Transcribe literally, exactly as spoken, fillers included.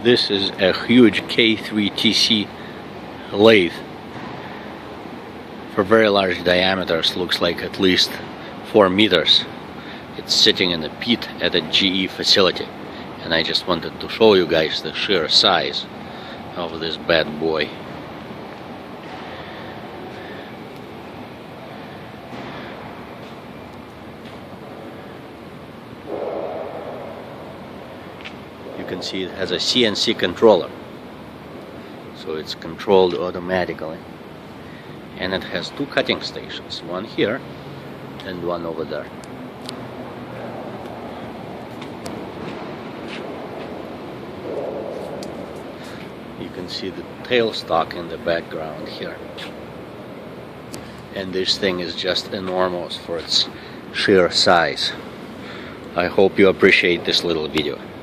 This is a huge K three T C lathe for very large diameters, looks like at least four meters. It's sitting in a pit at a G E facility, and I just wanted to show you guys the sheer size of this bad boy. You can see it has a C N C controller, so it's controlled automatically, and it has two cutting stations, one here and one over there. You can see the tailstock in the background here, and this thing is just enormous for its sheer size. I hope you appreciate this little video.